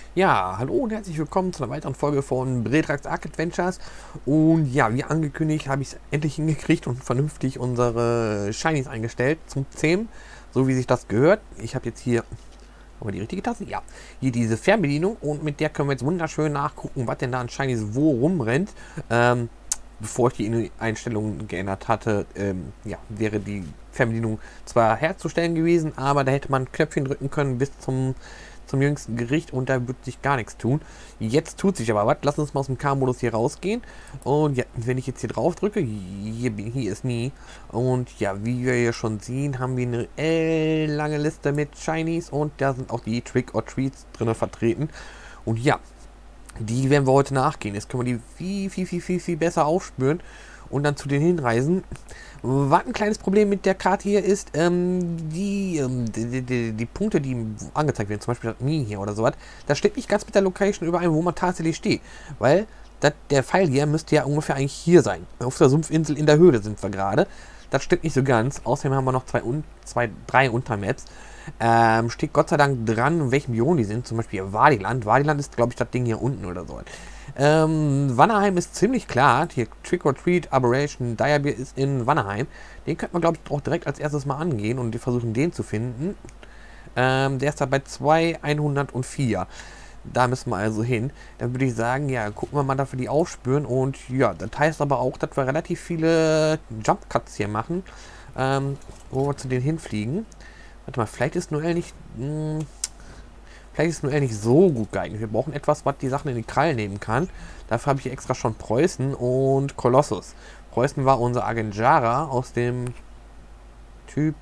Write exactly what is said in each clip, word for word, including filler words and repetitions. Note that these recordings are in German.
Ja, hallo und herzlich willkommen zu einer weiteren Folge von Bredrax Arc Adventures. Und ja, wie angekündigt, habe ich es endlich hingekriegt und vernünftig unsere Shinies eingestellt zum Zähmen, so wie sich das gehört. Ich habe jetzt hier, haben wir die richtige Tasse? Ja, hier diese Fernbedienung und mit der können wir jetzt wunderschön nachgucken, was denn da an Shinies wo rumrennt. Ähm, bevor ich die Einstellungen geändert hatte, ähm, ja, wäre die Fernbedienung zwar herzustellen gewesen, aber da hätte man ein Knöpfchen drücken können bis zum zum jüngsten Gericht und da wird sich gar nichts tun. Jetzt tut sich aber was. Lass uns mal aus dem K-Modus hier rausgehen. Und ja, wenn ich jetzt hier drauf drücke, hier, hier ist nie. Und ja, wie wir hier schon sehen, haben wir eine äh, lange Liste mit Shinies und da sind auch die Trick or Treats drin vertreten. Und ja, die werden wir heute nachgehen. Jetzt können wir die viel, viel, viel, viel, viel besser aufspüren und dann zu denen hinreisen. Was ein kleines Problem mit der Karte hier ist, ähm, die, ähm, die, die, die Punkte, die angezeigt werden, zum Beispiel das Mi hier oder sowas, das stimmt nicht ganz mit der Location überein, wo man tatsächlich steht. Weil das, der Pfeil hier müsste ja ungefähr eigentlich hier sein. Auf der Sumpfinsel in der Höhle sind wir gerade. Das stimmt nicht so ganz. Außerdem haben wir noch zwei, zwei drei Untermaps. Ähm, steht Gott sei Dank dran, in welchem Biom die sind. Zum Beispiel Vadiland. Vadiland ist, glaube ich, das Ding hier unten oder so. Ähm, Vanaheim ist ziemlich klar. Hier Trick or Treat, Aberration, Direbeer ist in Vanaheim. Den könnte man, glaube ich, auch direkt als erstes mal angehen und versuchen, den zu finden. Ähm, der ist da bei zwei hundertvier. Da müssen wir also hin. Dann würde ich sagen, ja, gucken wir mal, dass wir die aufspüren. Und ja, das heißt aber auch, dass wir relativ viele Jump Cuts hier machen, ähm, wo wir zu denen hinfliegen. Warte mal, vielleicht ist Noel nicht... Mh, Vielleicht ist Noel nicht so gut geeignet. Wir brauchen etwas, was die Sachen in die Krallen nehmen kann. Dafür habe ich extra schon Preußen und Kolossus. Preußen war unser Agenjara aus dem Typ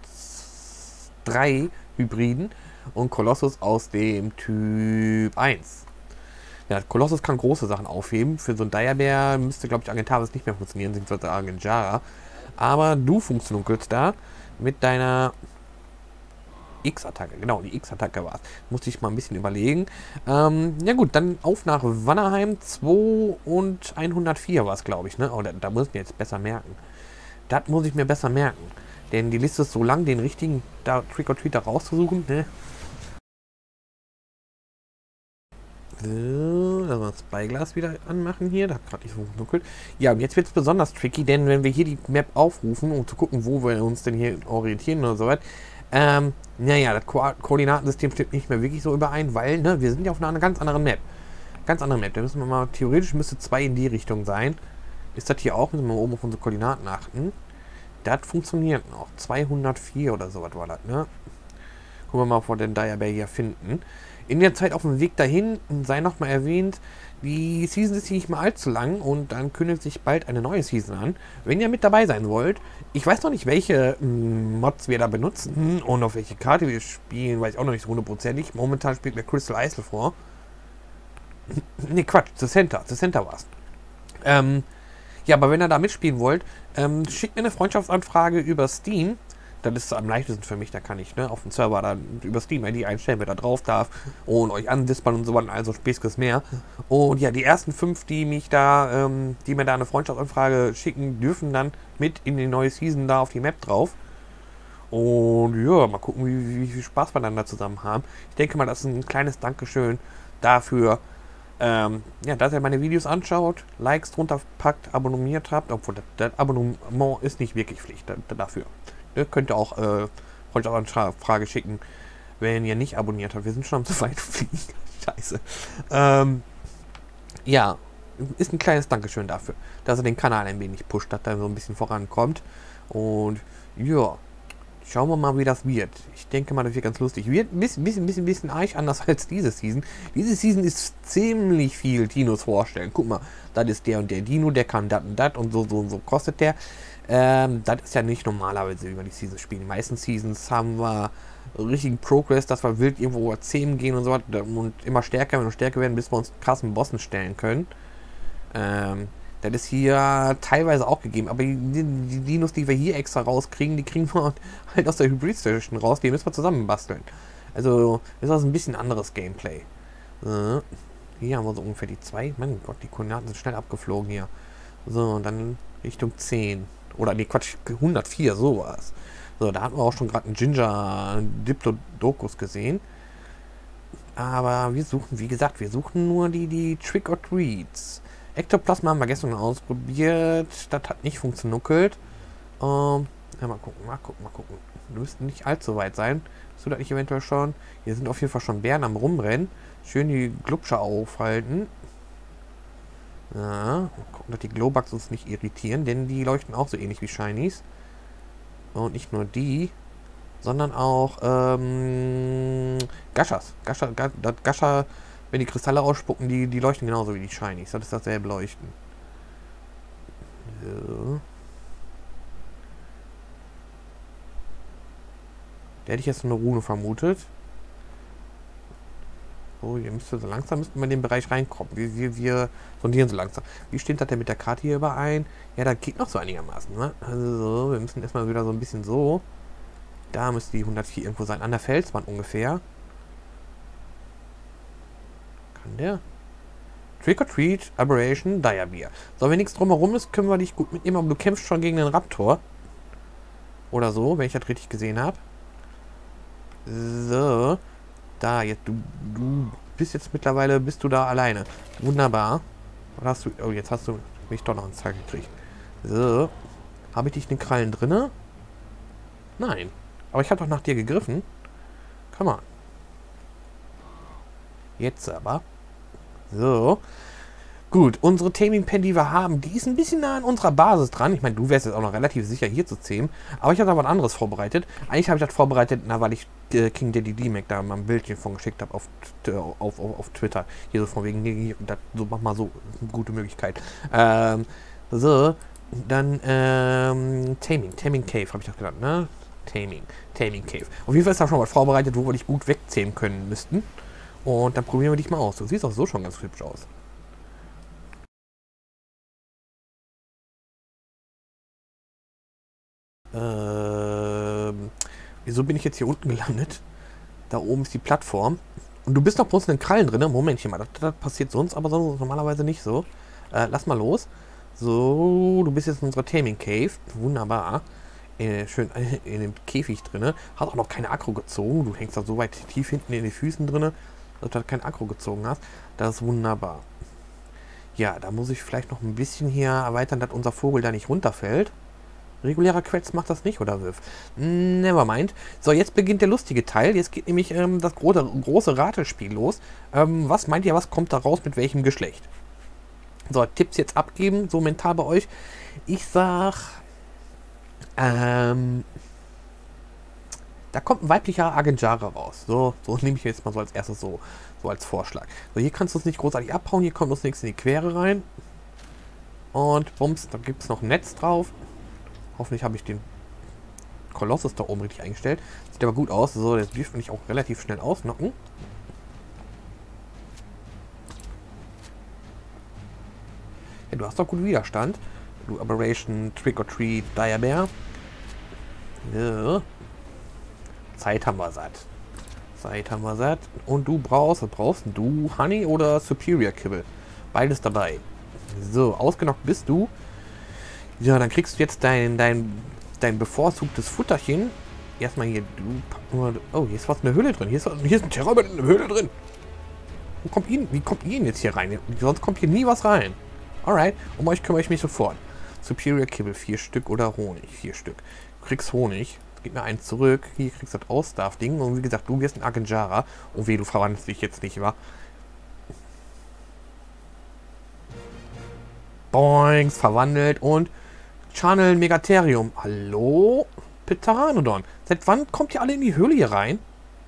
drei Hybriden und Kolossus aus dem Typ eins. Ja, Kolossus kann große Sachen aufheben. Für so einen Direbeer müsste, glaube ich, Agentavis nicht mehr funktionieren, beziehungsweise Agenjara. Aber du funktionierst da mit deiner X-Attacke, genau, die X-Attacke war es. Musste ich mal ein bisschen überlegen. Ähm, ja gut, dann auf nach Vanaheim. zwei und hundertvier war es, glaube ich, ne? Oh, da, da muss ich mir jetzt besser merken. Das muss ich mir besser merken. Denn die Liste ist so lang, den richtigen da Trick or Treat da rauszusuchen, ne? So, lass mal das Beiglas wieder anmachen hier. Da hat gerade nicht so dunkel. Ja, und jetzt wird es besonders tricky, denn wenn wir hier die Map aufrufen, um zu gucken, wo wir uns denn hier orientieren oder so was, ähm, naja, das Ko Koordinatensystem stimmt nicht mehr wirklich so überein, weil, ne, wir sind ja auf einer ganz anderen Map. Ganz andere Map. Da müssen wir mal, theoretisch müsste zwei in die Richtung sein. Ist das hier auch? Müssen wir mal oben auf unsere Koordinaten achten. Das funktioniert noch. zweihundertvier oder sowas war das, ne? Gucken wir mal, ob wir den Direbeer hier finden. In der Zeit auf dem Weg dahin sei nochmal erwähnt, die Season ist hier nicht mehr allzu lang und dann kündigt sich bald eine neue Season an. Wenn ihr mit dabei sein wollt, ich weiß noch nicht, welche mm, Mods wir da benutzen und auf welche Karte wir spielen, weiß ich auch noch nicht so hundertprozentig. Momentan spielt mir Crystal Isle vor. Ne, Quatsch, The Center, The Center war's. Ähm, ja, aber wenn ihr da mitspielen wollt, ähm, schickt mir eine Freundschaftsanfrage über Steam. Das ist am leichtesten für mich, da kann ich ne, auf dem Server dann über Steam I D einstellen, wer da drauf darf und euch andispern und so weiter, also Späßkes mehr. Und ja, die ersten fünf, die mich da, ähm, die mir da eine Freundschaftsanfrage schicken, dürfen dann mit in die neue Season da auf die Map drauf. Und ja, mal gucken, wie, wie viel Spaß wir dann da zusammen haben. Ich denke mal, das ist ein kleines Dankeschön dafür, ähm, ja, dass ihr meine Videos anschaut, Likes drunter packt, abonniert habt, obwohl das, das Abonnement ist nicht wirklich Pflicht dafür. Ihr könnt auch äh, Freundschaftsanfrage schicken, wenn ihr nicht abonniert habt. Wir sind schon am zu weit fliegen. Scheiße. Ähm, ja, ist ein kleines Dankeschön dafür, dass er den Kanal ein wenig pusht, dass er so ein bisschen vorankommt. Und ja, schauen wir mal, wie das wird. Ich denke mal, das wird ganz lustig. Wird ein bisschen, bisschen, bisschen, bisschen arg anders als diese Season. Diese Season ist ziemlich viel Dinos vorstellen. Guck mal, das ist der und der Dino, der kann das und das und so, so und so kostet der. Ähm, das ist ja nicht normalerweise, wie wir die Season spielen. Die meisten Seasons haben wir richtigen Progress, dass wir wild irgendwo zähmen gehen und so weiter und immer stärker und stärker werden, bis wir uns krassen Bossen stellen können. Ähm, das ist hier teilweise auch gegeben, aber die, die Dinos, die wir hier extra rauskriegen, die kriegen wir halt aus der Hybrid Station raus, die müssen wir zusammen basteln. Also ist das ein bisschen anderes Gameplay. Äh, hier haben wir so ungefähr die zwei. Mein Gott, die Koordinaten sind schnell abgeflogen hier. So, und dann Richtung zehn. Oder nee, Quatsch, hundertvier, so war es. So, da hatten wir auch schon gerade einen Ginger Diplodocus gesehen. Aber wir suchen, wie gesagt, wir suchen nur die, die Trick or Treats. Ektoplasma haben wir gestern ausprobiert. Das hat nicht funktioniert. Ähm, ja, mal gucken, mal gucken, mal gucken. Du müsst nicht allzu weit sein. Bist du da nicht eventuell schon? Hier sind auf jeden Fall schon Bären am Rumrennen. Schön die Glubscher aufhalten. Ja, mal gucken, dass die Glowbugs uns nicht irritieren, denn die leuchten auch so ähnlich wie Shinies. Und nicht nur die, sondern auch ähm, Gashas. Gasha, das Gasha, wenn die Kristalle ausspucken, die, die leuchten genauso wie die Shinies. Das ist dasselbe Leuchten. So. Da hätte ich jetzt eine Rune vermutet. So, hier müsste so langsam müssten wir in den Bereich reinkommen. Wir, wir, wir sondieren so langsam. Wie steht das denn mit der Karte hier überein? Ja, da geht noch so einigermaßen. Ne? Also so, wir müssen erstmal wieder so ein bisschen so. Da müsste die hundertvier irgendwo sein. An der Felswand ungefähr. Kann der? Trick or Treat, Aberration, Direbeer. So, wenn nichts drumherum ist, können wir dich gut mitnehmen. Aber du kämpfst schon gegen den Raptor. Oder so, wenn ich das richtig gesehen habe. So. Da, jetzt, du, du bist jetzt mittlerweile, bist du da alleine. Wunderbar. Oder hast du, oh, jetzt hast du mich doch noch ins Tag gekriegt. So. Habe ich dich in den Krallen drinne? Nein. Aber ich habe doch nach dir gegriffen. Come on. Jetzt aber. So. Gut, unsere Taming Pen, die wir haben, die ist ein bisschen nah an unserer Basis dran. Ich meine, du wärst jetzt auch noch relativ sicher hier zu zähmen. Aber ich habe da was anderes vorbereitet. Eigentlich habe ich das vorbereitet, na, weil ich äh, King Daddy D-Mac da mal ein Bildchen von geschickt habe auf, auf, auf, auf Twitter. Hier so von wegen, hier, das, so mach mal so, das ist eine gute Möglichkeit. Ähm, so, dann ähm, Taming, Taming Cave, habe ich doch genannt, ne? Taming, Taming Cave. Auf jeden Fall ist da schon was vorbereitet, wo wir dich gut wegzähmen können müssten. Und dann probieren wir dich mal aus. Du siehst auch so schon ganz hübsch aus. Ähm, wieso bin ich jetzt hier unten gelandet? Da oben ist die Plattform. Und du bist noch bloß in den Krallen drin. Momentchen mal, das, das passiert sonst, aber sonst normalerweise nicht so. Äh, lass mal los. So, du bist jetzt in unserer Taming Cave. Wunderbar. Äh, schön in dem Käfig drin. Hat auch noch keine Aggro gezogen. Du hängst da so weit tief hinten in den Füßen drin, dass du kein Aggro gezogen hast. Das ist wunderbar. Ja, da muss ich vielleicht noch ein bisschen hier erweitern, dass unser Vogel da nicht runterfällt. Regulärer Quetz macht das nicht, oder Wirf? Nevermind. So, jetzt beginnt der lustige Teil. Jetzt geht nämlich ähm, das große, große Ratespiel los. Ähm, was meint ihr, was kommt da raus, mit welchem Geschlecht? So, Tipps jetzt abgeben, so mental bei euch. Ich sag, ähm, da kommt ein weiblicher Agenjara raus. So, so nehme ich jetzt mal so als erstes so, so als Vorschlag. So, hier kannst du es nicht großartig abhauen, hier kommt uns nichts in die Quere rein. Und bums, da gibt es noch ein Netz drauf. Hoffentlich habe ich den Kolossus da oben richtig eingestellt. Sieht aber gut aus. So, das dürfte mich auch relativ schnell ausnocken. Ja, du hast doch gut Widerstand. Du Aberration, Trick or Treat, Direbeer. Ja. Zeit haben wir satt. Zeit haben wir satt. Und du brauchst, was brauchst du? Honey oder Superior Kibble? Beides dabei. So, ausgenockt bist du. Ja, dann kriegst du jetzt dein, dein, dein bevorzugtes Futterchen. Erstmal hier, du, oh, hier ist was in der Höhle drin. Hier ist, hier ist ein Terror in der Höhle drin. Wo kommt ihn, wie kommt ihr jetzt hier rein? Sonst kommt hier nie was rein. Alright, um euch kümmere ich mich sofort. Superior Kibble, vier Stück oder Honig, vier Stück. Du kriegst Honig, gib mir einen zurück. Hier kriegst du das Ausdarf-Ding. Und wie gesagt, du wirst ein Agenjara. Oh weh, du verwandelst dich jetzt nicht, wa? Boings, verwandelt und Channel Megatherium. Hallo? Pteranodon. Seit wann kommt ihr alle in die Höhle hier rein?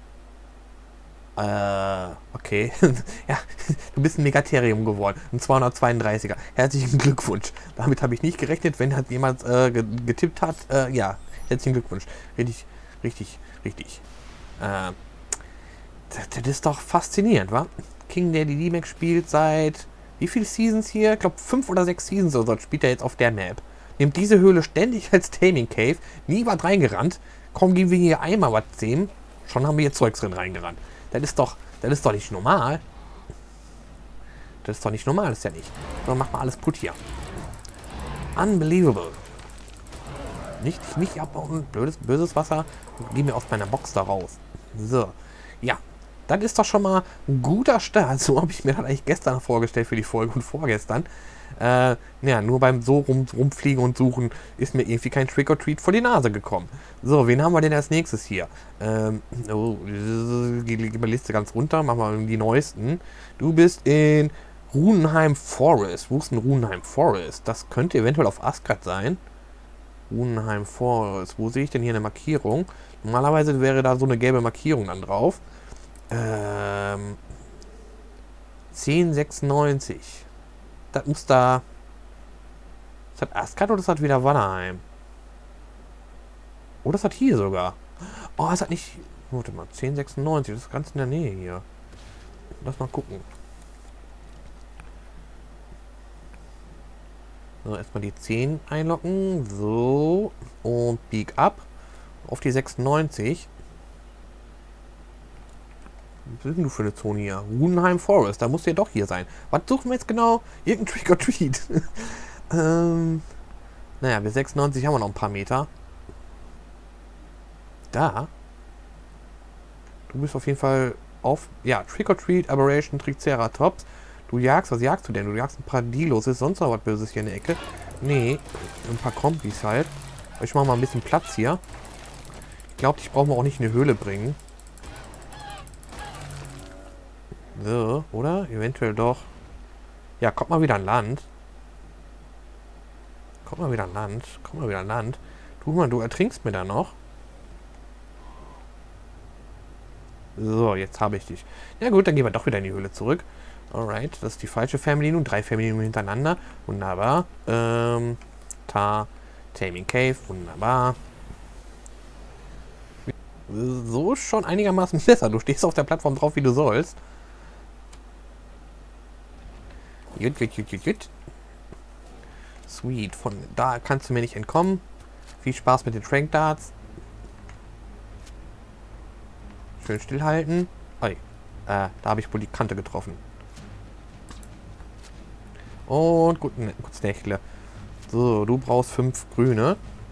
Äh, okay. Ja, du bist ein Megatherium geworden. Ein zweihundertzweiunddreißiger. Herzlichen Glückwunsch. Damit habe ich nicht gerechnet, wenn halt jemand äh, getippt hat. Äh, ja, herzlichen Glückwunsch. Richtig, richtig, richtig. Äh, das, das ist doch faszinierend, wa? King Daddy D-Mac spielt seit wie viele Seasons hier? Ich glaube fünf oder sechs Seasons oder so spielt er jetzt auf der Map. Nimmt diese Höhle ständig als Taming Cave. Nie was reingerannt. Kaum gehen wir hier einmal was sehen. Schon haben wir hier Zeugs drin reingerannt. Das ist doch, das ist doch nicht normal. Das ist doch nicht normal, ist ja nicht. So, mach mal alles putt hier. Unbelievable. Nicht, nicht abbauen. Blödes, böses Wasser. Geh mir aus meiner Box da raus. So. Ja. Das ist doch schon mal ein guter Start. So habe ich mir das eigentlich gestern vorgestellt für die Folge und vorgestern. Äh, ja, nur beim so rum, rumfliegen und suchen ist mir irgendwie kein Trick-or-Treat vor die Nase gekommen. So, wen haben wir denn als nächstes hier? Ähm, oh, gehen wir die Liste ganz runter, machen wir die neuesten. Du bist in Runenheim Forest. Wo ist denn Runenheim Forest? Das könnte eventuell auf Asgard sein. Runenheim Forest. Wo sehe ich denn hier eine Markierung? Normalerweise wäre da so eine gelbe Markierung dann drauf. Ähm, zehn sechsundneunzig. Das muss da... Ist das Asgard oder ist das wieder Wannerheim? Oder ist das hier sogar? Oh, ist das nicht... Warte mal, zehn sechsundneunzig. Das ist ganz in der Nähe hier. Lass mal gucken. So, erstmal die zehn einloggen. So. Und Peak up. Auf die sechsundneunzig. Was ist denn du für eine Zone hier? Runenheim Forest. Da muss der doch hier sein. Was suchen wir jetzt genau? Irgendein Trick-or-Treat. ähm, naja, bis sechsundneunzig haben wir noch ein paar Meter. Da. Du bist auf jeden Fall auf... Ja, Trick-or-Treat, Aberration, Triceratops. Du jagst, was jagst du denn? Du jagst ein paar Dilos. Ist sonst noch was Böses hier in der Ecke? Nee, ein paar Kombis halt. Ich mache mal ein bisschen Platz hier. Ich glaube, ich brauche auch nicht in eine Höhle bringen. So, oder? Eventuell doch. Ja, kommt mal wieder an Land. Kommt mal wieder an Land. Kommt mal wieder an Land. Du mal, du ertrinkst mir da noch. So, jetzt habe ich dich. Ja gut, dann gehen wir doch wieder in die Höhle zurück. Alright, das ist die falsche Family nun. Drei Family nun hintereinander. Wunderbar. Ähm, Ta, Taming Cave. Wunderbar. So schon einigermaßen besser. Du stehst auf der Plattform drauf, wie du sollst. Jut, jut, jut, jut, jut. Sweet. Von da kannst du mir nicht entkommen. Viel Spaß mit den Trank Darts. Schön stillhalten. Oi. Äh, da habe ich wohl die Kante getroffen. Und gut, ne, gut Nächle. So, du brauchst fünf grüne.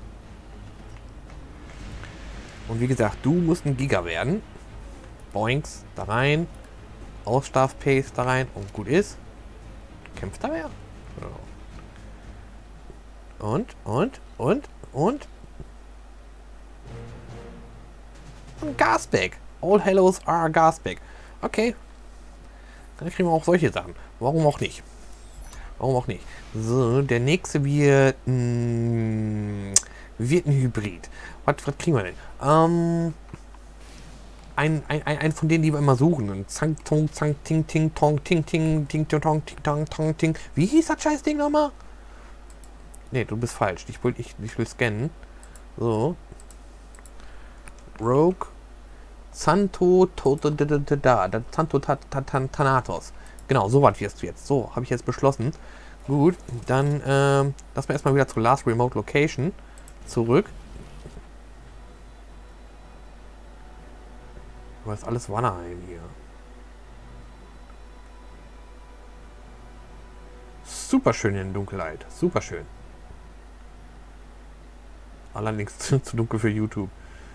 Und wie gesagt, du musst ein Giga werden. Boinks, da rein. Ausstaff-Pace da rein. Und gut ist. Kämpft da wer? Und, und, und, und. Und Gasback. All Hellos are Gasback. Okay. Dann kriegen wir auch solche Sachen. Warum auch nicht? Warum auch nicht? So, der nächste wird, mh, wird ein Hybrid. Was, was kriegen wir denn? Ähm, ein, ein, ein von denen, die wir immer suchen. Zang, tong, zang, ting, ting, tong, ting, ting, ting, tong, ting, tong, tong, ting. Wie hieß das scheiß Ding nochmal? Ne, du bist falsch. Ich will, ich, ich will scannen. So. Rogue. Santo da. Santo Thanatos. Genau, so was wirst du jetzt. So, habe ich jetzt beschlossen. Gut, dann ähm, lassen wir erstmal wieder zur Last Remote Location zurück. Aber ist alles Wannerheim hier. Super schön in der Dunkelheit. Super schön. Allerdings zu, zu dunkel für YouTube.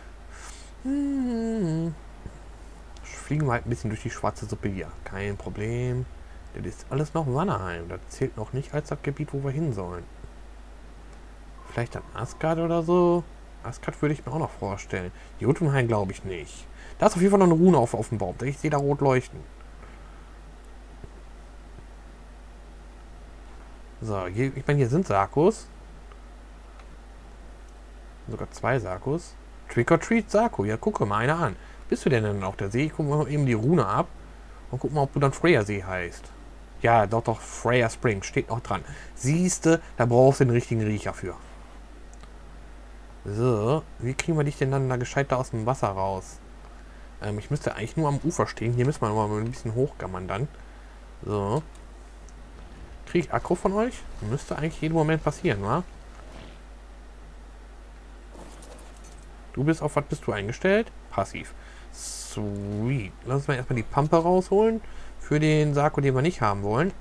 Hm. Fliegen wir halt ein bisschen durch die schwarze Suppe hier. Kein Problem. Das ist alles noch Wannerheim. Das zählt noch nicht als das Gebiet, wo wir hin sollen. Vielleicht dann Asgard oder so. Asgard würde ich mir auch noch vorstellen. Jotunheim glaube ich nicht. Da ist auf jeden Fall noch eine Rune auf, auf dem Baum. Ich sehe da rot leuchten. So, hier, ich meine, hier sind Sarkos. Sogar zwei Sarkos. Trick or Treat Sarko. Ja, gucke mal einer an. Bist du denn dann auf der See? Gucken wir mal eben die Rune ab. Und gucken mal, ob du dann Freya See heißt. Ja, doch, doch, Freya Springs. Steht noch dran. Siehste, da brauchst du den richtigen Riecher für. So, wie kriegen wir dich denn dann da gescheit da aus dem Wasser raus? Ähm, ich müsste eigentlich nur am Ufer stehen. Hier müssen wir mal ein bisschen hochgammern dann. So. Kriege ich Akku von euch? Müsste eigentlich jeden Moment passieren, wa? Du bist auf was bist du eingestellt? Passiv. Sweet. Lass uns mal erstmal die Pampe rausholen. Für den Sarko, den wir nicht haben wollen.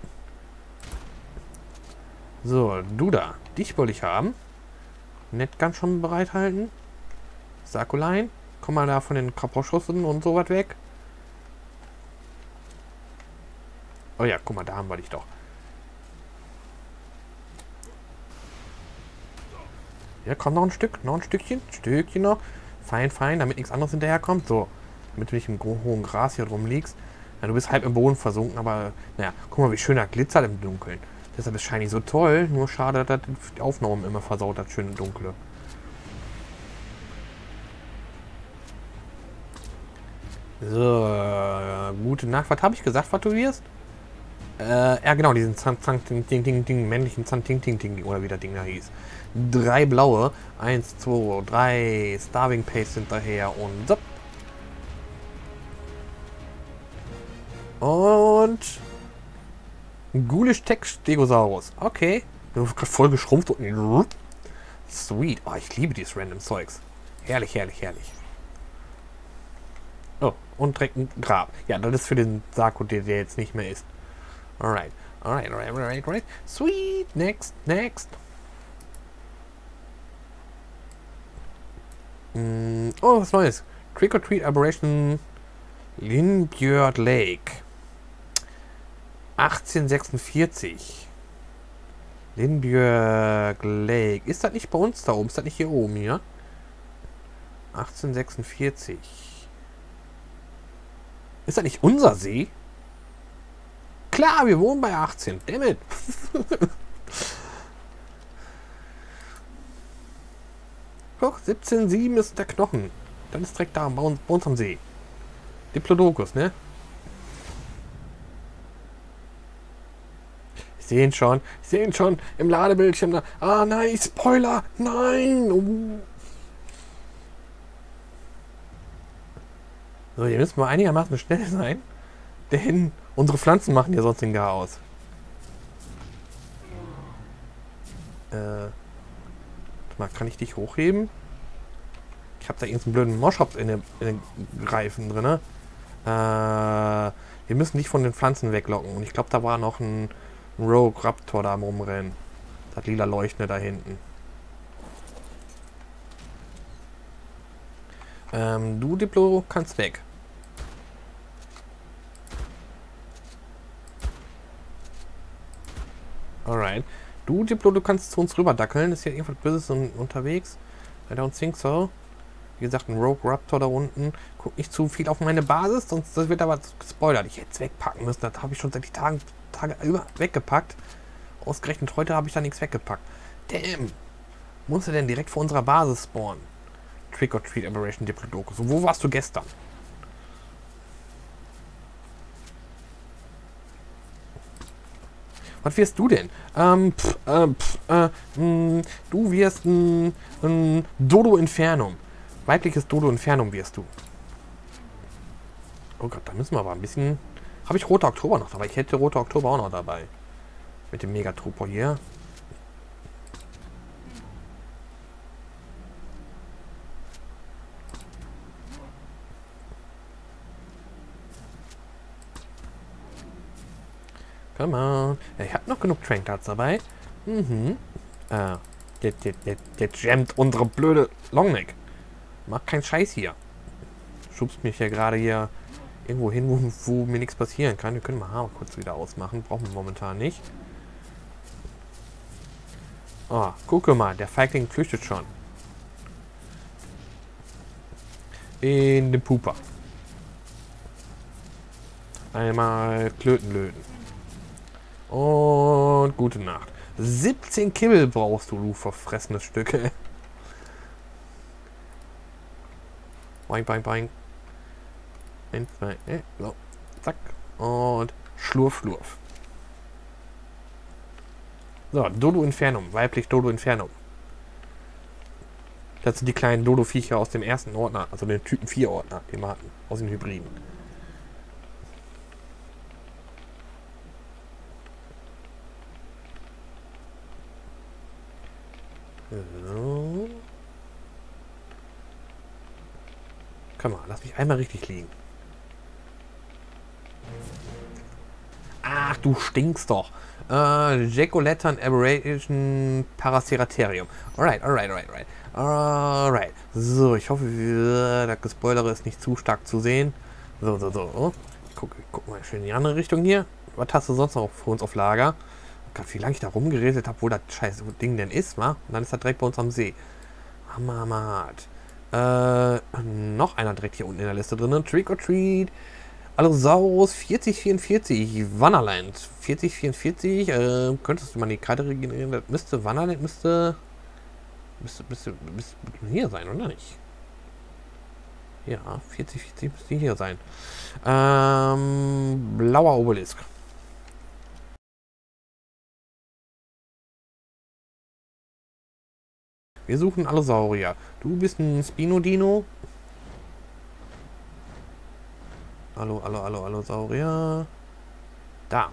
So, du da. Dich wollte ich haben. Netgun schon bereithalten. Sarkolein. Komm mal da von den Kaposchussen und sowas weg. Oh ja, guck mal, da haben wir dich doch. Ja, komm, noch ein Stück. Noch ein Stückchen. Stückchen noch. Fein, fein, damit nichts anderes hinterherkommt. So. Damit du nicht im hohen Gras hier drum liegst. Ja, du bist halb im Boden versunken, aber naja, guck mal, wie schön er glitzert im Dunkeln. Deshalb ist Shiny so toll. Nur schade, dass das die Aufnahmen immer versaut, das schöne Dunkle. So, äh, gute Nacht. Was habe ich gesagt, was du wirst? Äh, ja genau, diesen Zang, Zang, Ding, Ding, Ding, Ding, männlichen Zang, Ding, Ding, Ding, oder wie das Ding da hieß. Drei blaue. Eins, zwei, drei. Starving Paste hinterher und so. Und Ghoulish Text Stegosaurus. Okay. Voll geschrumpft und sweet. Oh, ich liebe dieses random Zeugs. Herrlich, herrlich, herrlich. Oh, und direkt ein Grab. Ja, das ist für den Sarko, der, der jetzt nicht mehr ist. Alright. Alright, alright, alright, alright. Sweet. Next, next. Mm, oh, was Neues. Trick or Treat Aberration Linbjord Lake. achtzehnhundertsechsundvierzig. Linbjörg Lake. Ist das nicht bei uns da oben? Ist das nicht hier oben hier? achtzehnhundertsechsundvierzig. Ist das nicht unser See? Klar, wir wohnen bei achtzehn. Dammit. Doch, siebzehn Komma sieben ist der Knochen. Dann ist direkt da bei uns, bei uns am See. Diplodocus, ne? Ich sehe ihn schon. Ich sehe ihn schon im Ladebildschirm. Da. Ah, nein, Spoiler. Nein. Oh. So, hier müssen wir einigermaßen schnell sein. Denn unsere Pflanzen machen ja sonst den Chaos. Äh. Mal, kann ich dich hochheben? Ich habe da irgendeinen blöden Moschop in den, in den Reifen drin. Ne? Äh, wir müssen dich von den Pflanzen weglocken. Und ich glaube, da war noch ein Rogue Raptor da am Rumrennen. Das lila Leuchtende da hinten. Ähm, du, Diplo, kannst weg. Alright. Du, Diplo, du kannst zu uns rüber dackeln. Ist hier irgendwas Böses un unterwegs? I don't think so. Wie gesagt, ein Rogue Raptor da unten. Guck nicht zu viel auf meine Basis, sonst das wird aber gespoilert. Ich hätte es wegpacken müssen. Das habe ich schon seit die Tagen, Tage über weggepackt. Ausgerechnet heute habe ich da nichts weggepackt. Damn. Muss er denn direkt vor unserer Basis spawnen? Trick or Treat Aberration Diplodocus. So, wo warst du gestern? Was wirst du denn? Ähm, pff, äh, pff, äh, mh, du wirst ein, ein Dodo Infernum. Weibliches Dodo Infernum wirst du. Oh Gott, da müssen wir aber ein bisschen... Habe ich Roter Oktober noch dabei? Ich hätte Roter Oktober auch noch dabei. Mit dem Megatrupo hier. Come on. Ja, ich habe noch genug Trank Darts dabei. Mhm. Äh, der, der, der, der jammt unsere blöde Longneck. Mach keinen Scheiß hier. Schubst mich ja gerade hier irgendwo hin, wo, wo mir nichts passieren kann. Wir können mal Hammer kurz wieder ausmachen. Brauchen wir momentan nicht. Oh, gucke mal. Der Feigling flüchtet schon. In den Puper. Einmal Klöten löten. Und gute Nacht. siebzehn Kibbel brauchst du, du verfressenes Stück. Boing, boing, boing. Eins, zwei, äh, so. Zack. Und Schlurf, Schlurf. So, Dodo Infernum. Weiblich Dodo Infernum. Das sind die kleinen Dodo-Viecher aus dem ersten Ordner. Also den Typen vier Ordner, den wir hatten. Aus den Hybriden. So. Komm mal, lass mich einmal richtig liegen. Ach, du stinkst doch. Äh, Jacolettern Aberration Paraceratherium. Alright, alright, alright, alright. Alright. So, ich hoffe, wir, das Gespoilere ist nicht zu stark zu sehen. So, so, so. Ich guck, ich guck mal schön in die andere Richtung hier. was hast du sonst noch für uns auf Lager? Gott, wie lange ich da rumgeredet habe, wo das scheiß Ding denn ist, wa? Und dann ist das direkt bei uns am See. Hammermat. Äh, noch einer direkt hier unten in der Liste drin. Trick or Treat. Allosaurus vierzig vierundvierzig. Wannerland vierzig vierundvierzig. Äh, könntest du mal die Karte regenerieren? Das müsste Wannerland, müsste. Müsste, müsste, müsste hier sein, oder nicht? Ja, vierzig vierzig müsste hier sein. Ähm, blauer Obelisk. Wir suchen Allosaurier. Du bist ein Spinodino. Hallo, hallo, hallo, Allosaurier. Da.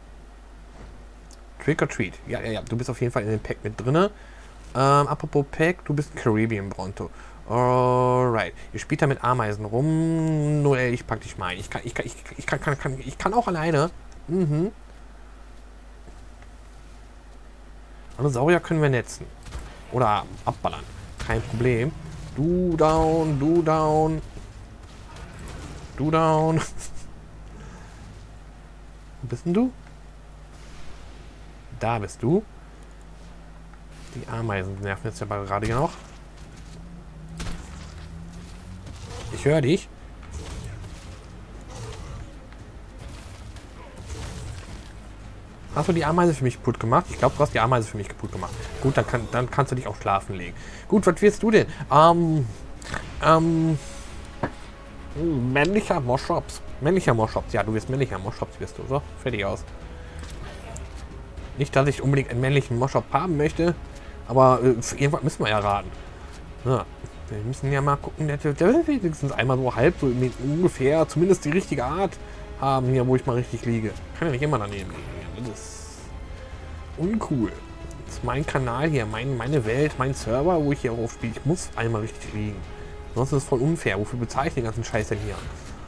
Trick or Treat. Ja, ja, ja. Du bist auf jeden Fall in dem Pack mit drinne. Ähm, apropos Pack, du bist ein Caribbean Bronto. Alright. Ihr spielt da mit Ameisen rum. Noel, ich pack dich mal ein. Ich kann, ich kann, ich, ich kann, kann, kann, ich kann auch alleine. Mhm. Allosaurier können wir netzen. Oder abballern. Kein Problem. Du down, du down. Du down. Wo bist denn du? Da bist du. Die Ameisen nerven jetzt aber gerade noch. Ich höre dich. Hast du die Ameise für mich kaputt gemacht? Ich glaube, du hast die Ameise für mich kaputt gemacht. Gut, dann, kann, dann kannst du dich auch schlafen legen. Gut, was wirst du denn? Ähm, ähm, männlicher Moschops. Männlicher Moschops. Ja, du wirst männlicher Moschops, wirst du. So, fertig aus. Nicht, dass ich unbedingt einen männlichen Moschop haben möchte, aber äh, für irgendwas müssen wir ja raten. Ja, wir müssen ja mal gucken, der, der will wenigstens einmal so halb, so ungefähr, zumindest die richtige Art haben hier, wo ich mal richtig liege. Kann ja nicht immer daneben liegen. Das ist uncool. Das ist mein Kanal hier, mein, meine Welt, mein Server, wo ich hier auch spiele. Ich muss einmal richtig liegen. Sonst ist es voll unfair. Wofür bezahle ich den ganzen Scheiß denn hier?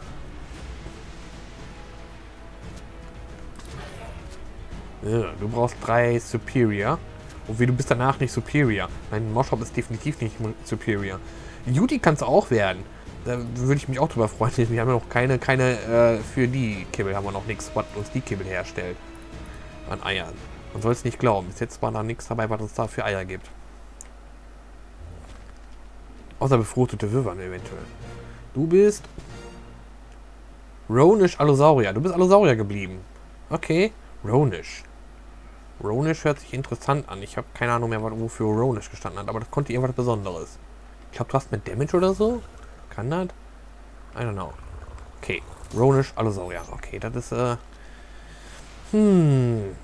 Ja, du brauchst drei Superior. Und wie du bist danach nicht Superior. Mein Moshop ist definitiv nicht Superior. Judy kannst du auch werden. Da würde ich mich auch drüber freuen. Wir haben ja noch keine, keine, äh, für die Kibbel haben wir noch nichts, was uns die Kibbel herstellt. An Eiern. Man soll es nicht glauben. Bis jetzt war da nichts dabei, was uns da für Eier gibt. Außer befruchtete Würfel eventuell. Du bist Ronish Allosaurier. Du bist Allosaurier geblieben. Okay. Ronish. Ronish hört sich interessant an. Ich habe keine Ahnung mehr, wofür Ronish gestanden hat, aber das konnte irgendwas Besonderes. Ich glaube, du hast mit Damage oder so? Kann das? I don't know. Okay. Ronish Allosaurier. Okay, das ist, äh... Hm...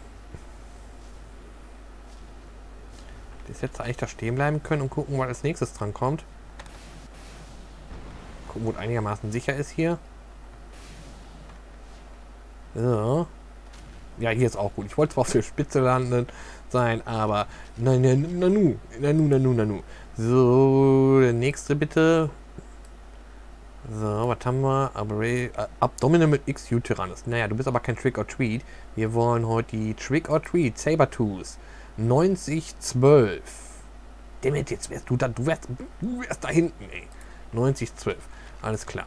Das jetzt eigentlich da stehen bleiben können und gucken, was als nächstes dran kommt. Gucken, wo es einigermaßen sicher ist hier. So. Ja, hier ist auch gut. Ich wollte zwar auf der Spitze landen sein, aber nein, nein, nanu, nanu, nanu, nanu. So, der nächste bitte. So, was haben wir? Abra- Abdominal mit X U-Tyrannus. Naja, du bist aber kein Trick or Treat. Wir wollen heute die Trick or Treat Sabertooth. neunzig zwölf. Damit jetzt wärst du da, du wärst, du wärst da hinten, ey. neunzig zwölf. Alles klar.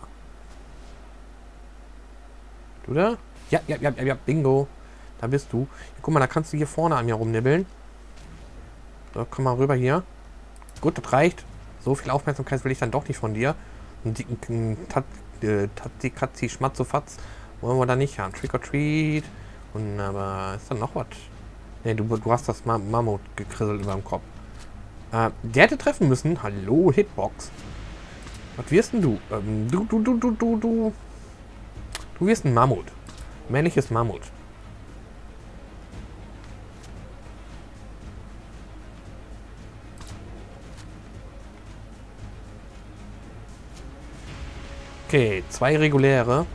Du da? Ja, ja, ja, ja, ja, bingo. Da bist du. Ja, guck mal, da kannst du hier vorne an mir rumnibbeln. So, komm mal rüber hier. Gut, das reicht. So viel Aufmerksamkeit will ich dann doch nicht von dir. Einen dicken Tatzi, Katzi, Schmatzofatz wollen wir da nicht haben. Trick or Treat. Und aber ist da noch was? Ne, du, du hast das Ma Mammut gekrisselt über dem Kopf. Äh, der hätte treffen müssen. Hallo, Hitbox. Was wirst denn du? Ähm, du, du, du, du, du, du. Du wirst ein Mammut. Männliches Mammut. Okay, zwei reguläre.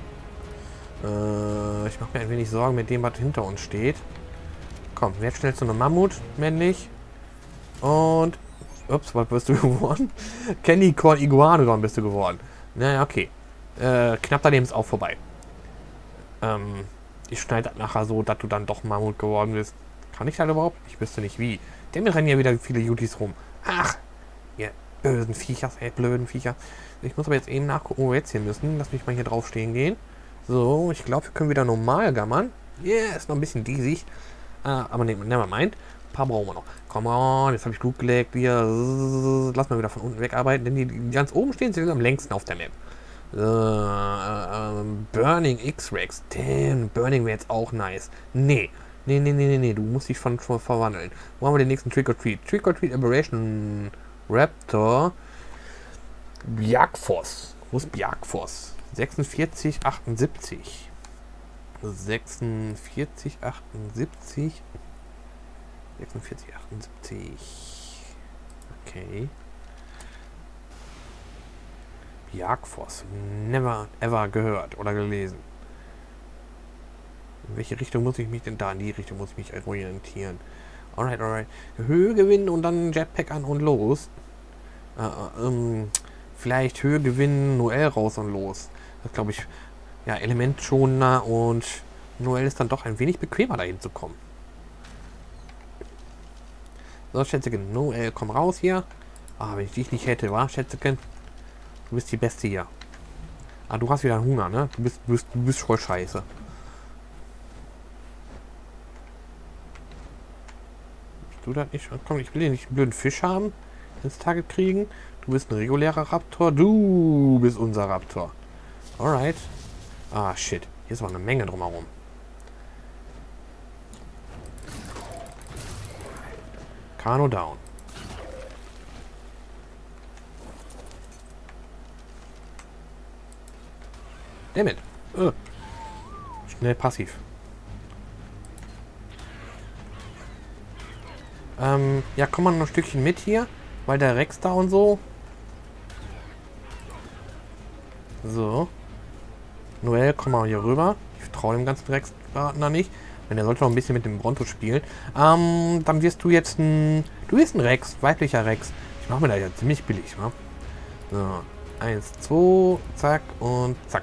Äh, ich mache mir ein wenig Sorgen mit dem, was hinter uns steht. Komm, jetzt schnell zu einem Mammut, männlich. Und... Ups, was bist du geworden? Candy Corn Iguanodon bist du geworden. Naja, okay. Äh, knapp daneben ist auch vorbei. Ähm, ich schneide das nachher so, dass du dann doch Mammut geworden bist. Kann ich das überhaupt? Ich wüsste nicht wie. Denn mir rennen ja wieder viele Jutis rum. Ach, ihr bösen Viecher, ey, blöden Viecher. Ich muss aber jetzt eben nachgucken, wo wir jetzt hin müssen. Lass mich mal hier drauf stehen gehen. So, ich glaube, wir können wieder normal gammern. Yeah, ist noch ein bisschen diesig. Ah, aber ne, never mind. Ein paar brauchen wir noch. Come on, jetzt habe ich gut gelegt. Hier, lass mal wieder von unten wegarbeiten, denn die, die ganz oben stehen, sind am längsten auf der Map. Uh, uh, Burning X-Rex. Damn, Burning wäre jetzt auch nice. Nee. Nee, nee, nee, nee, nee. Du musst dich von, von verwandeln. Wo haben wir den nächsten Trick or Treat? Trick or Treat Aberration Raptor. Bjarkfoss. Wo ist Bjarkfoss? sechsundvierzig, achtundsiebzig. sechsundvierzig, achtundsiebzig. sechsundvierzig, achtundsiebzig. Okay. Bjarkfoss. Never ever gehört oder gelesen. In welche Richtung muss ich mich denn da? In die Richtung muss ich mich orientieren. Alright, alright. Höhe gewinnen und dann Jetpack an und los. Äh, ähm, vielleicht Höhe gewinnen, Noel raus und los. Das glaube ich, ja, elementschonender und Noel ist dann doch ein wenig bequemer dahin zu kommen. So, Schätzchen, Noel, komm raus hier. Ah, wenn ich dich nicht hätte, wa, Schätzchen? Du bist die Beste hier. Ah, du hast wieder Hunger, ne? Du bist, du bist, du bist voll scheiße. Bist du das nicht? Komm, ich will hier nicht einen blöden Fisch haben. Ins Target kriegen. Du bist ein regulärer Raptor. Du bist unser Raptor. Alright. Ah, shit. Hier ist aber eine Menge drumherum. Kano down. Dammit. Uh. Schnell passiv. Ähm, ja, komm mal noch ein Stückchen mit hier, weil der Rex da und so. So. Noel, komm mal hier rüber. Ich traue dem ganzen Rex-Partner nicht. Denn er sollte noch ein bisschen mit dem Bronto spielen. Ähm, dann wirst du jetzt ein... Du bist ein Rex, weiblicher Rex. Ich mache mir da ja ziemlich billig, wa? So. Eins, zwei, zack und zack.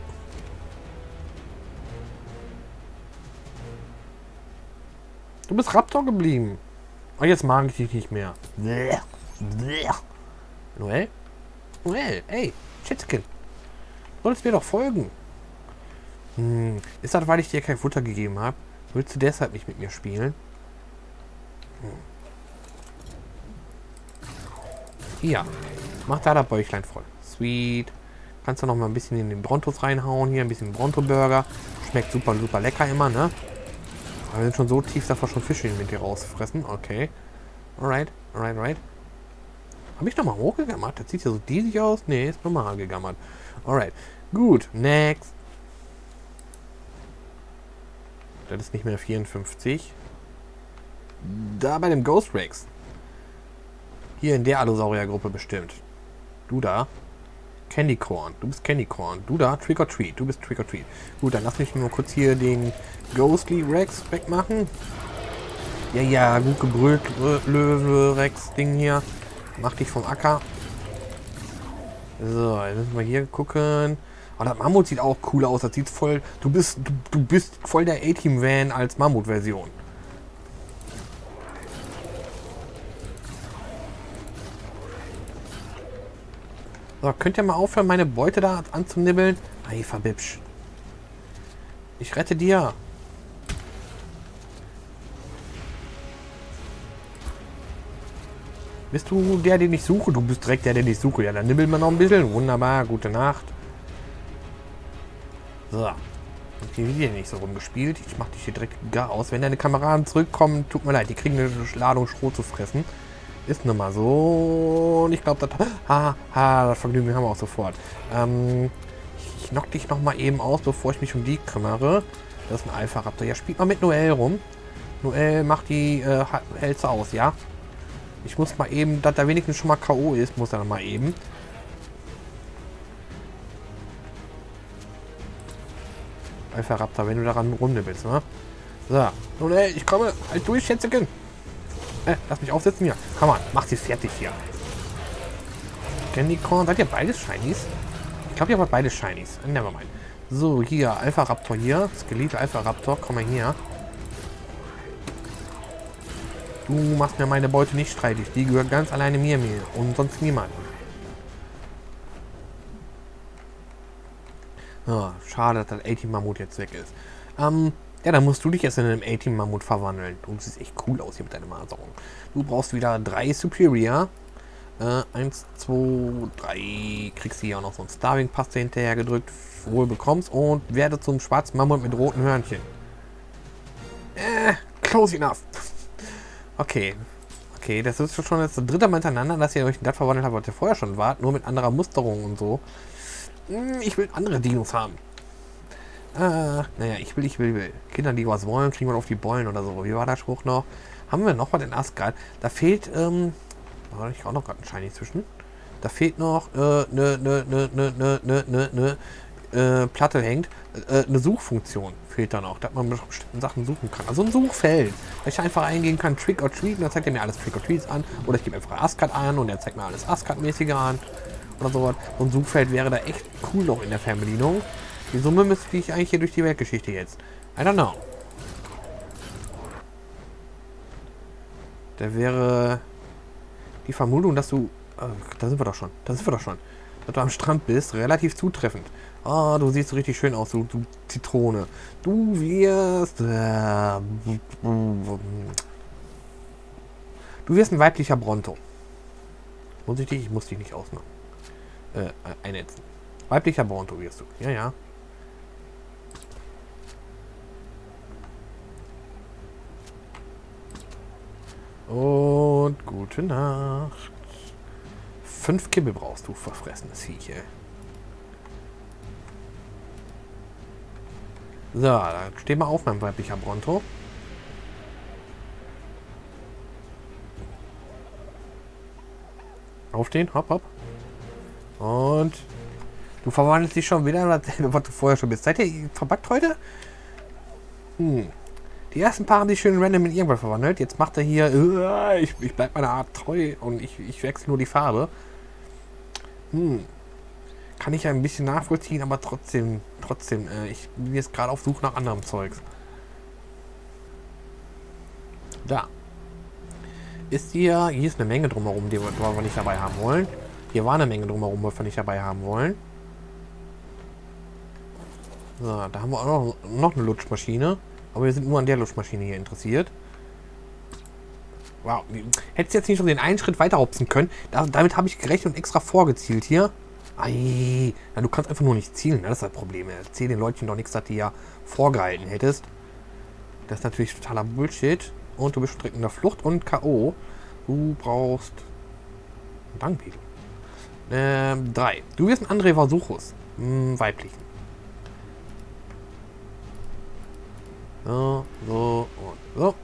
Du bist Raptor geblieben. Und jetzt mag ich dich nicht mehr. Noel? Noel, ey, Schätzchen. Solltest mir doch folgen. Hm, ist das, weil ich dir kein Futter gegeben habe? Willst du deshalb nicht mit mir spielen? Hm. Ja, mach da das Bäuchlein voll. Sweet. Kannst du noch mal ein bisschen in den Brontos reinhauen. Hier ein bisschen Bronto-Burger. Schmeckt super, super lecker immer, ne? Aber wir sind schon so tief, dass wir schon Fische mit dir rausfressen. Okay. Alright, alright, alright. Habe ich nochmal hochgegammert? Das sieht ja so diesig aus. Nee, ist normal gegammert. Alright. Gut, next. Das ist nicht mehr vierundfünfzig. Da bei dem Ghost Rex. Hier in der Allosaurier-Gruppe bestimmt. Du da. Candy Corn. Du bist Candy Corn. Du da. Trick or Treat. Du bist Trick or Treat. Gut, dann lass mich nur kurz hier den Ghostly Rex wegmachen. Ja, ja, gut gebrüllt. Löwe Rex Ding hier. Mach dich vom Acker. So, jetzt müssen wir hier gucken. Oh, das Mammut sieht auch cool aus. Das sieht voll... Du bist, du, du bist voll der A-Team-Van als Mammut-Version. So, könnt ihr mal aufhören, meine Beute da anzunibbeln? Ei, verbibsch. Ich rette dir. Bist du der, den ich suche? Du bist direkt der, den ich suche. Ja, dann nibbeln wir noch ein bisschen. Wunderbar, gute Nacht. So. Und hier wird hier nicht so rumgespielt. Ich mach dich hier direkt gar aus. Wenn deine Kameraden zurückkommen, tut mir leid, die kriegen eine Ladung Schrot zu fressen. Ist nun mal so. Und ich glaube, das... Ha, ha, das Vergnügen haben wir auch sofort. Ähm, ich knock dich noch mal eben aus, bevor ich mich um die kümmere. Das ist ein Alpha-Raptor. Ja, spielt mal mit Noel rum. Noel macht die äh, Hälse aus, ja? Ich muss mal eben, dass er wenigstens schon mal K O ist, muss er dann mal eben. Alpha-Raptor, wenn du daran rumnibbelst, ne? So. Noel, ich komme. Halt durch, Schätzchen. Äh, lass mich aufsetzen hier. Komm mal, mach sie fertig hier. Candy Corn. Seid ihr beides Shinies? Ich glaube, ihr habt beide Shinies. Nevermind. So, hier, Alpha Raptor hier. Skelett Alpha Raptor. Komm mal hier. Du machst mir meine Beute nicht streitig. Die gehört ganz alleine mir, mir. Und sonst niemand. Ah, schade, dass das A-Team-Mammut jetzt weg ist. Ähm, ja, dann musst du dich jetzt in einen A-Team-Mammut verwandeln. Du siehst echt cool aus hier mit deiner Maserung. Du brauchst wieder drei Superior. Äh, eins, zwei, drei. Kriegst du hier auch noch so einen Starving-Paste hinterher gedrückt. Wohl bekommst und werde zum schwarzen Mammut mit roten Hörnchen. Äh, close enough. Okay. Okay, das ist schon jetzt das dritte Mal hintereinander, dass ihr euch in das verwandelt habt, was ihr vorher schon wart. Nur mit anderer Musterung und so. Ich will andere Dinos haben. Äh, naja, ich will, ich will, will. Kinder, die was wollen, kriegen wir auf die Bollen oder so. Wie war der Spruch noch? Haben wir noch was in Asgard? Da fehlt, ähm, war ich auch noch gerade ein Shiny zwischen. Da fehlt noch, äh, ne, ne, ne, ne, ne, ne, ne, ne, äh, Platte hängt. Äh, eine Suchfunktion fehlt da noch, dass man bestimmte Sachen suchen kann. Also ein Suchfeld. Dass ich einfach eingehen kann, Trick or Treat, und dann zeigt er mir alles Trick or Treats an. Oder ich gebe einfach Asgard an und er zeigt mir alles Asgard-mäßige an. Oder sowas. So ein Suchfeld wäre da echt cool noch in der Fernbedienung. Die Summe müsste ich eigentlich hier durch die Weltgeschichte jetzt. I don't know. Da wäre die Vermutung, dass du... Äh, da sind wir doch schon. Da sind wir doch schon. Dass du am Strand bist, relativ zutreffend. Oh, du siehst so richtig schön aus, du, du Zitrone. Du wirst... Äh, du wirst ein weiblicher Bronto. Muss ich dich? Ich muss dich nicht ausmachen. Äh, einnetzen. Weiblicher Bronto wirst du. Ja, ja. Und gute Nacht. Fünf Kibbel brauchst du, verfressenes Viech, ey. So, dann steh mal auf, mein weiblicher Bronto. Aufstehen, hopp, hopp. Und du verwandelst dich schon wieder, was du vorher schon bist. Seid ihr verbuggt heute? Hm. Die ersten paar haben sich schön random in irgendwas verwandelt. Jetzt macht er hier, uh, ich, ich bleib meiner Art treu und ich, ich wechsle nur die Farbe. Hm. Kann ich ja ein bisschen nachvollziehen, aber trotzdem, trotzdem, äh, ich bin jetzt gerade auf Suche nach anderem Zeugs. Da. Ist hier, hier ist eine Menge drumherum, die wir nicht dabei haben wollen. Hier war eine Menge drumherum, die wir nicht dabei haben wollen. So, da haben wir auch noch, noch eine Lutschmaschine. Aber wir sind nur an der Lutschmaschine hier interessiert. Wow. Hättest jetzt nicht schon den einen Schritt weiter hopsen können. Da, damit habe ich gerechnet und extra vorgezielt hier. Ei. Na, du kannst einfach nur nicht zielen. Ne? Das ist das Problem. Erzähl den Leuten doch nichts, dass du ja vorgehalten hättest. Das ist natürlich totaler Bullshit. Und du bist direkt in der Flucht und K O. Du brauchst... Dankpegel. Ähm, drei. Du wirst ein André Vasuchus. Hm, weiblichen. So, so und so.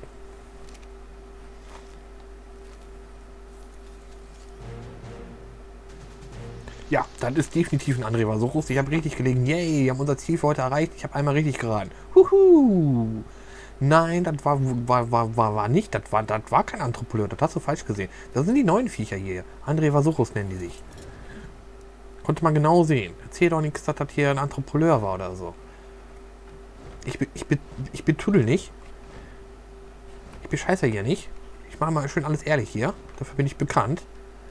Ja, das ist definitiv ein André Vasuchus. Ich habe richtig gelegen. Yay, wir haben unser Ziel für heute erreicht. Ich habe einmal richtig geraten. Huhu. Nein, das war, war, war, war, war nicht. Das war, das war kein Anthropoleur. Das hast du falsch gesehen. Das sind die neuen Viecher hier. André Vasuchus nennen die sich. Konnte man genau sehen. Erzähl doch nichts, dass das hier ein Anthropoleur war oder so. Ich bin, ich bin, ich bin Tuddel nicht. Ich bescheiße hier nicht. Ich mache mal schön alles ehrlich hier. Dafür bin ich bekannt.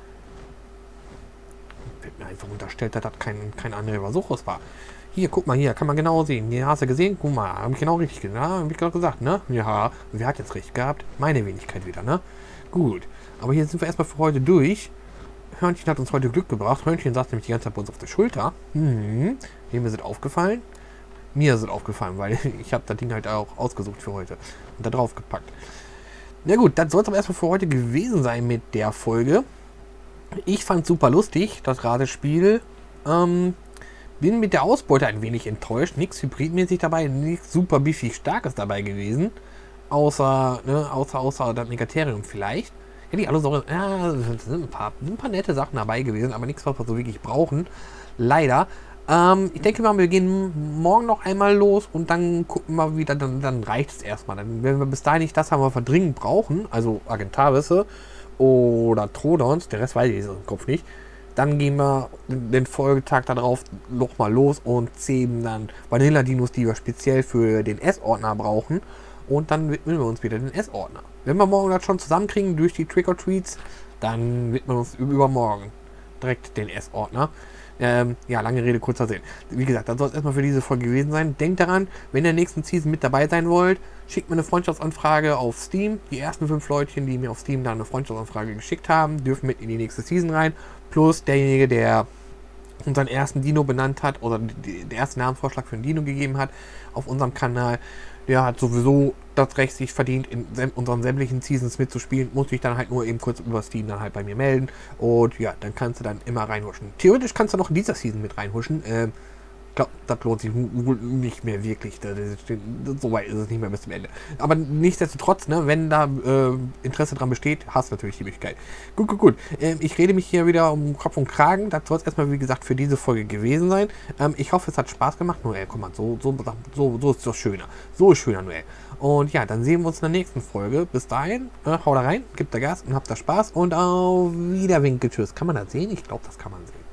Wird mir einfach unterstellt, dass das kein, kein André Vasuchus war. Hier, guck mal hier, kann man genau sehen. Hier hast du gesehen? Guck mal, habe ich genau richtig gesehen. Ja, habe ich gerade gesagt, ne? Ja, wer hat jetzt recht gehabt? Meine Wenigkeit wieder, ne? Gut. Aber hier sind wir erstmal für heute durch. Hörnchen hat uns heute Glück gebracht. Hörnchen saß nämlich die ganze Zeit bei uns auf der Schulter. Hm. Wem ist es aufgefallen? Mir ist es aufgefallen, weil ich habe das Ding halt auch ausgesucht für heute. Und da drauf gepackt. Na gut, das soll es aber erstmal für heute gewesen sein mit der Folge. Ich fand es super lustig, das Ratespiel. Ähm, bin mit der Ausbeute ein wenig enttäuscht. Nichts hybridmäßig dabei, nichts super biffig starkes dabei gewesen. Außer, ne, außer, außer das Megatherium vielleicht. Ja, die Allosaurus, ja, sind ein paar, sind ein paar nette Sachen dabei gewesen, aber nichts, was wir so wirklich brauchen. Leider. Ähm, ich denke mal, wir gehen morgen noch einmal los und dann gucken wir wieder, dann, dann reicht es erstmal. Dann, wenn wir bis dahin nicht das haben, was wir dringend brauchen, also Argentarisse oder Trodons, der Rest weiß ich im Kopf nicht, dann gehen wir den Folgetag darauf nochmal los und zähmen dann Vanilla-Dinos, die wir speziell für den S-Ordner brauchen. Und dann widmen wir uns wieder den S-Ordner. Wenn wir morgen das schon zusammenkriegen durch die Trick-or-Treats, dann widmen wir uns übermorgen direkt den S-Ordner. Ähm, ja, lange Rede, kurzer Sinn. Wie gesagt, das soll es erstmal für diese Folge gewesen sein. Denkt daran, wenn ihr in der nächsten Season mit dabei sein wollt, schickt mir eine Freundschaftsanfrage auf Steam. Die ersten fünf Leutchen, die mir auf Steam da eine Freundschaftsanfrage geschickt haben, dürfen mit in die nächste Season rein. Plus derjenige, der unseren ersten Dino benannt hat oder den ersten Namensvorschlag für einen Dino gegeben hat auf unserem Kanal, der hat sowieso das Recht sich verdient, in unseren sämtlichen Seasons mitzuspielen, muss ich dann halt nur eben kurz über Steam dann halt bei mir melden und ja, dann kannst du dann immer reinhuschen. Theoretisch kannst du noch in dieser Season mit reinhuschen, ähm, ich glaube, das lohnt sich wohl nicht mehr wirklich. Das ist, so weit ist es nicht mehr bis zum Ende. Aber nichtsdestotrotz, ne, wenn da äh, Interesse dran besteht, hast du natürlich die Möglichkeit. Gut, gut, gut. Ähm, ich rede mich hier wieder um Kopf und Kragen. Das soll es erstmal, wie gesagt, für diese Folge gewesen sein. Ähm, ich hoffe, es hat Spaß gemacht. Noel, komm mal, so, so, so, so ist das schöner. So ist schöner, Noel. Und ja, dann sehen wir uns in der nächsten Folge. Bis dahin, äh, hau da rein, gebt da Gas und habt da Spaß. Und auf Wiederwinkel. Tschüss. Kann man das sehen? Ich glaube, das kann man sehen.